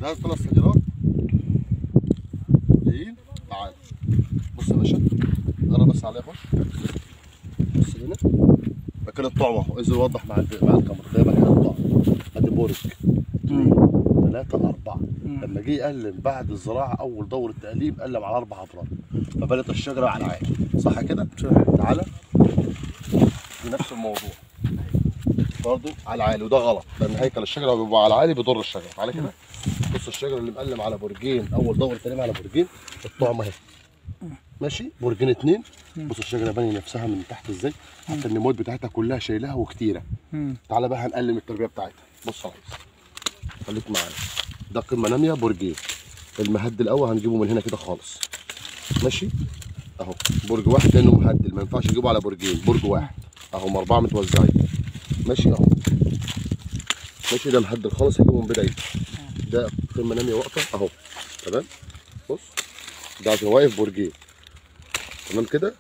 ده 3 شجرات جايين. تعال بص يا باشا، قرب بس عليا خش. بص هنا مكان الطعم اهو، انزل وضح مع الكاميرا. ده مكان الطعم. ادي برج 2 3 4. لما جه يقلم بعد الزراعه اول دوره تقليم قلم على 4 ابراج، فبدات الشجره على العالي. صح كده؟ تعالى بنفس الموضوع برضه على العالي، وده غلط لان هيكل الشجره بيبقى على العالي بيضر الشجره. تعالى كده بص الشجره اللي مقلم على برجين اول دوره تقليم على برجين، الطعم اهي ماشي. برجين 2. بص الشجره بانيه نفسها من تحت ازاي، حتى النموات بتاعتها كلها شايلاها وكتيره. تعالى بقى هنقلم التربيه بتاعتها. بص يا ريس خليك معايا، ده قمه ناميه برجين. المهد الاول هنجيبه من هنا كده خالص ماشي اهو. برج واحد لانه مهدل ما ينفعش اجيبه على برجين، برج واحد اهو 4 متوزعين ماشي اهو ماشي. ده مهدل خالص هجيبه من بدايته. ده قمه ناميه واقفه اهو تمام. بص ده عشان واقف برجين تمام كده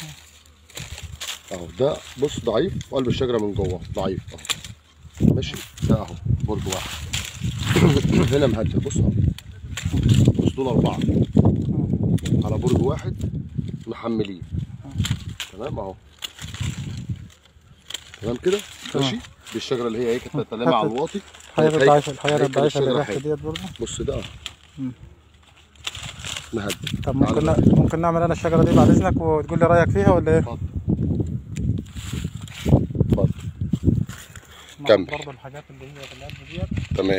اهو. ده بص ضعيف وقلب الشجره من جوه ضعيف اهو ماشي. ده اهو برج واحد هنا مهدل. بص اهو بص دول 4 على برج واحد محملين تمام اهو تمام كده ماشي. دي الشجره اللي هي ايه كانت تلامع على الواطي. الحياه الضعيفه اللي تحت ديت برضه. بص ده اهو مهدل. طب ممكن نعمل انا الشجره دي بعد اذنك وتقول لي رايك فيها ولا ايه؟ اتفضل اتفضل كمل. برضه الحاجات اللي هي في القلب ديت تمام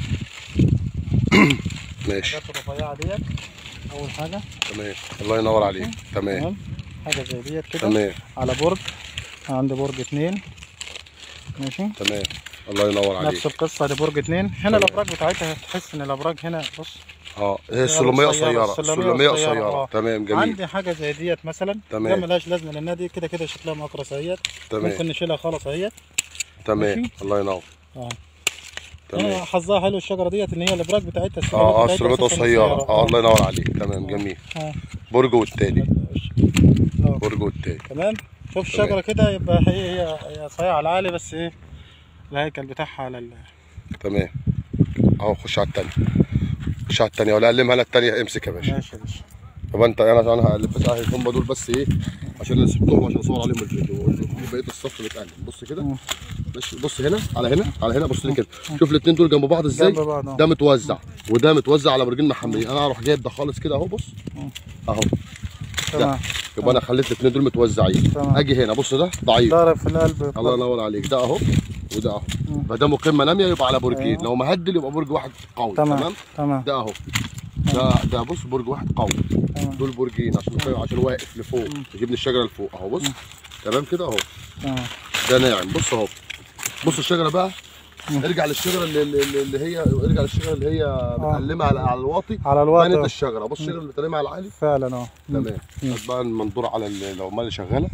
ماشي. الحاجات الرفيعه ديت اول حاجه تمام الله ينور عليك. تمام حاجه زي ديت كده تمام على برج. عندي برج 2 ماشي تمام الله ينور عليك. نفس القصه دي برج 2. هنا الابراج بتاعتها تحس ان الابراج هنا بص هي السلميه قصيره. السلميه قصيره تمام جميل. عندي حاجه زي ديت مثلا ده ملهاش لازمه لانها دي كده كده شكلها مقرصه اهيت. ممكن نشيلها خالص اهيت. تمام الله ينور. تمام حظها حلو الشجره ديت ان هي الابراج بتاعتها السلميه قصيره. الله ينور عليك. تمام جميل. برج والتاني برج والتاني تمام. شوف الشجره كده يبقى هي صحيحه على العالي بس ايه الهيكل بتاعها على تمام اهو. خش على التانيه. خش على التانيه ولا اقلمها انا التانيه. امسك يا باشا. ماشي يا باشا. طب انت انا هقلب بس اهي هم دول بس ايه عشان انا سبتهم عشان اصور عليهم الفيديو. بقيه الصف بيتقلب. بص كده ماشي. بص هنا على هنا بص لي كده. شوف الاثنين دول جنب بعض ازاي. ده متوزع وده متوزع على برجين محملين. انا هروح جايب ده خالص كده اهو. بص اهو تمام. يبقى انا خليت الاثنين دول متوزعين. اجي هنا بص ده ضعيف ضارب في القلب. الله ينور عليك. ده اهو وده اهو. فده قمه ناميه يبقى على برجين. لو مهدل يبقى برج واحد قوي. تمام ده اهو. ده بص برج واحد قوي. دول برجين عشان واقف لفوق يجيب لي الشجره لفوق اهو. بص تمام كده اهو. ده ناعم. بص اهو. بص الشجره بقى ارجع للشجره اللي هي متقلمه على الواطي. بانت الشجره. بص الشجره اللي متقلمه على العالي فعلا تمام. بس بقى المنظور على العمال اللي شغاله.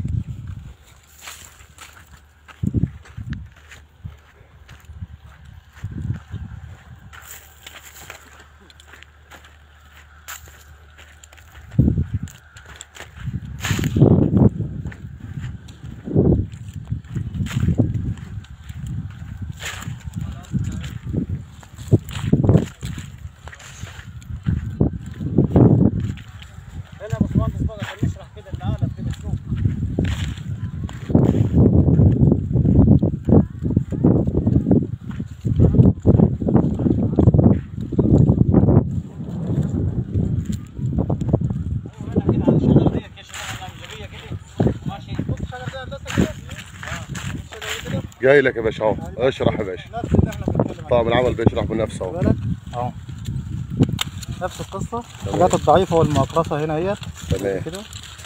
جاي لك يا باشا اهو. اشرح يا باشا. طب العمل بيشرح بنفسه اهو. اهو نفس القصه. الحاجات الضعيفه والمقرصه هنا اهيت. تمام كده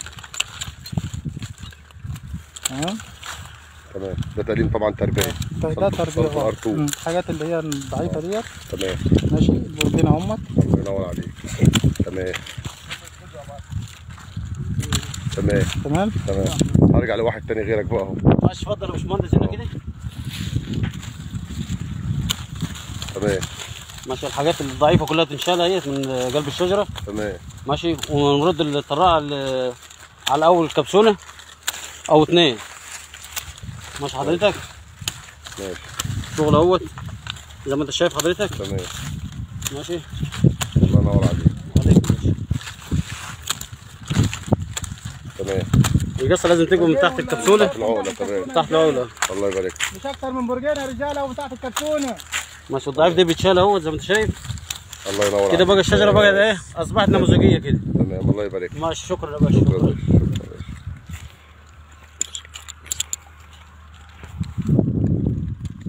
تمام. ده تقليم طبعا تربيه. ده تربيه الحاجات اللي هي الضعيفه ديت. تمام ماشي. البرجين اهمت. الله ينور عليك. تمام تمام هرجع لواحد تاني غيرك بقى اهو. ماشي اتفضل يا باشمهندس هنا كده. تمام ماشي. الحاجات الضعيفه كلها تنشال اهيت من قلب الشجره. تمام ماشي. ونرد الطراعه على اول كبسوله او 2. ماشي حضرتك. ماشي. الشغل اهوت زي ما انت شايف حضرتك. تمام ماشي. الله ينور عليك. عليك يا باشا. تمام. القصه لازم تقوم من تحت الكبسوله. تحت العقله كمان. تحت العقله. الله يبارك. مش اكتر من برجين يا رجاله ومن تحت الكرتونه. ماشي. الضعيف ده بيتشال اهو زي ما انت شايف. الله ينور عليك. كده بقى الشجره بقى ايه اصبحت نموذجيه كده. تمام. الله يبارك. ماشي. شكرا يا باشا. شكرا.